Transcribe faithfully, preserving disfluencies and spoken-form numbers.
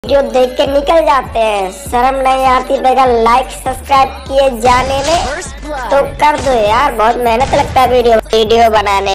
Video देख के निकल जाते हैं, शर्म नहीं आती बगैर लाइक सब्सक्राइब किए जाने में। तो कर दो यार, बहुत मेहनत लगता है वीडियो वीडियो बनाने।